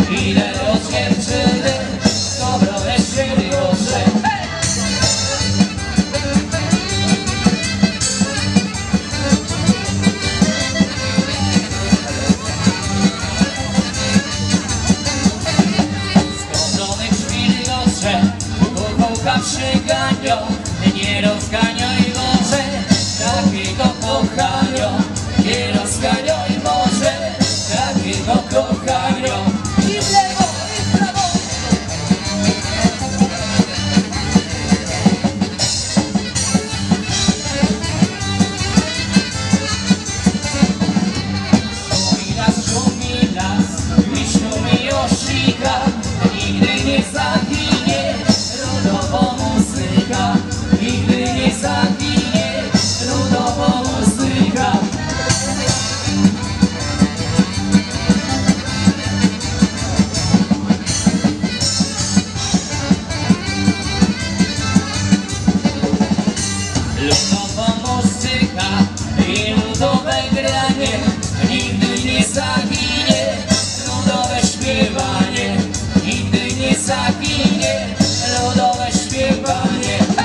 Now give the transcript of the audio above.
Ile od dziewczyny dobro weszli oczy. Skądzonych chwili oczy, kukułka przyganią, nie rozganiaj może takiego kochania, nie rozganiaj może takiego kochania. I w lewo, i w prawo. Szumi las, i szumi oszika, nigdy nie zaginie ludowa muzyka, nigdy nie zaginie ludowa muzyka. Ludowa muzyka i ludowe granie nigdy nie zaginie, ludowe śpiewanie nigdy nie zaginie, ludowe śpiewanie.